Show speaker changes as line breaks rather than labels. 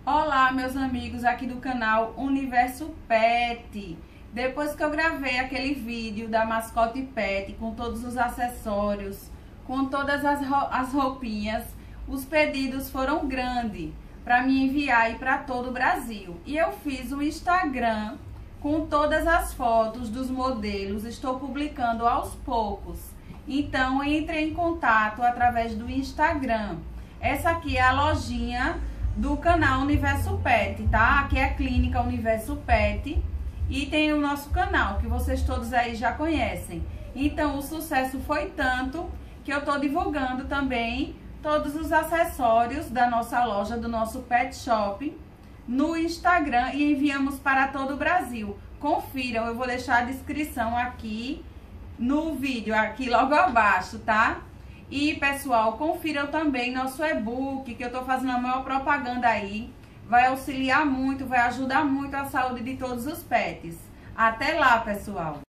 Olá, meus amigos aqui do canal Universo Pet. Depois que eu gravei aquele vídeo da mascote pet com todos os acessórios, com todas as roupinhas, os pedidos foram grandes para me enviar aí para todo o Brasil. E eu fiz um Instagram com todas as fotos dos modelos, estou publicando aos poucos. Então entre em contato através do Instagram. Essa aqui é a lojinha do canal Universo Pet, tá? Aqui é a clínica Universo Pet e tem o nosso canal, que vocês todos aí já conhecem. Então o sucesso foi tanto que eu tô divulgando também todos os acessórios da nossa loja, do nosso pet shop, no Instagram e enviamos para todo o Brasil. Confiram, eu vou deixar a descrição aqui no vídeo, aqui logo abaixo, tá? E, pessoal, confiram também nosso e-book, que eu tô fazendo a maior propaganda aí. Vai auxiliar muito, vai ajudar muito a saúde de todos os pets. Até lá, pessoal!